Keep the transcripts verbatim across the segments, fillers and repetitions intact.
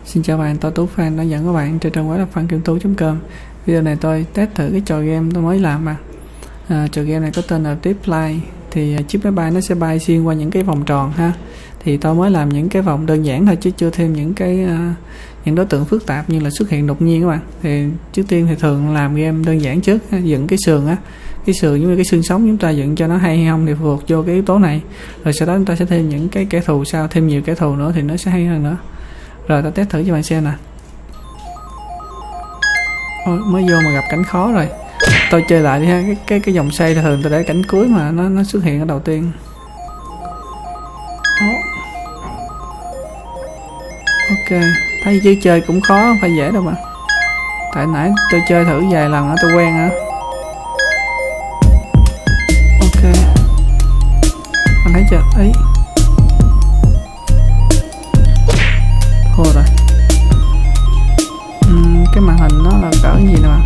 Xin chào bạn, tôi Tú Phan đã dẫn các bạn trên trang web là phan kim tú chấm com. Video này tôi test thử cái trò game tôi mới làm mà. À, trò game này có tên là Zipline. Thì chiếc máy bay nó sẽ bay xuyên qua những cái vòng tròn ha. Thì tôi mới làm những cái vòng đơn giản thôi chứ chưa thêm những cái uh, những đối tượng phức tạp như là xuất hiện đột nhiên các bạn. Thì trước tiên thì thường làm game đơn giản trước, ha, dựng cái sườn á, cái sườn giống như cái xương sống chúng ta dựng cho nó hay hay không thì phụ thuộc vô cái yếu tố này. Rồi sau đó chúng ta sẽ thêm những cái kẻ thù sau, thêm nhiều kẻ thù nữa thì nó sẽ hay hơn nữa. Rồi ta test thử cho bạn xem nè. Ôi, mới vô mà gặp cảnh khó rồi. Tôi chơi lại đi ha. Cái cái cái dòng xoay thường tôi để cảnh cuối mà nó nó xuất hiện ở đầu tiên. Đó. Ok, thấy chứ chơi cũng khó, không phải dễ đâu mà. Tại nãy tôi chơi thử vài lần á, tôi quen á. Ok. Bạn thấy chưa? Ấy. Thua rồi. Uhm, cái màn hình nó là cỡ gì nè mà.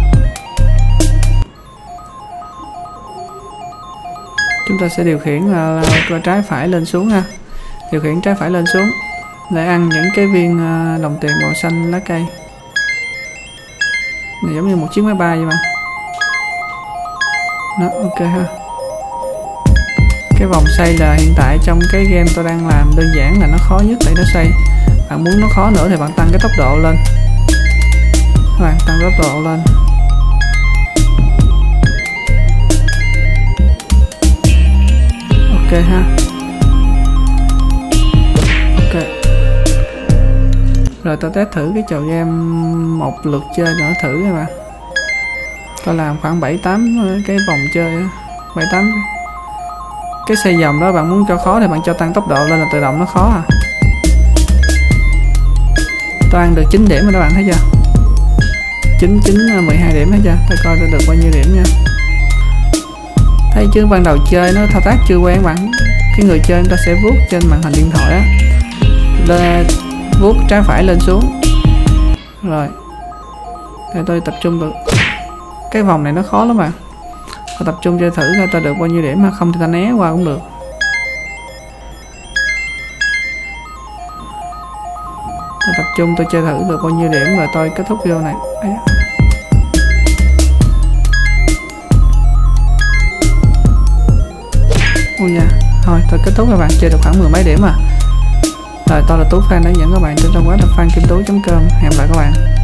Chúng ta sẽ điều khiển là, là trái phải lên xuống ha. Điều khiển trái phải lên xuống để ăn những cái viên đồng tiền màu xanh lá cây. Này giống như một chiếc máy bay vậy mà. Đó, ok ha. Cái vòng xoay là hiện tại trong cái game tôi đang làm đơn giản là nó khó nhất tại nó xoay. Bạn muốn nó khó nữa thì bạn tăng cái tốc độ lên. Các bạn tăng tốc độ lên. Ok ha. Ok. Rồi tôi test thử cái trò game một lượt chơi nữa thử các bạn. Tôi làm khoảng bảy tám cái vòng chơi á, bảy tám cái xoay vòng đó. Bạn muốn cho khó thì bạn cho tăng tốc độ lên là tự động nó khó à. Tôi ăn được chín điểm rồi các bạn thấy chưa? chín, chín, mười hai điểm thấy chưa? Tôi coi tôi được bao nhiêu điểm nha. Thấy chứ ban đầu chơi nó thao tác chưa quen bạn. Cái người chơi người ta sẽ vuốt trên màn hình điện thoại á, lên vuốt trái phải lên xuống. Rồi để tôi tập trung được. Cái vòng này nó khó lắm bạn. Tôi tập trung chơi thử coi ta được bao nhiêu điểm, mà không thì ta né qua cũng được. Tôi tập trung tôi chơi thử được bao nhiêu điểm rồi tôi kết thúc video này. Đấy. Ôi da, thôi tôi kết thúc các bạn, chơi được khoảng mười mấy điểm à. Rồi tôi là Tú Phan đã dẫn các bạn trên trang web là phan kim tú chấm com. Hẹn gặp lại các bạn.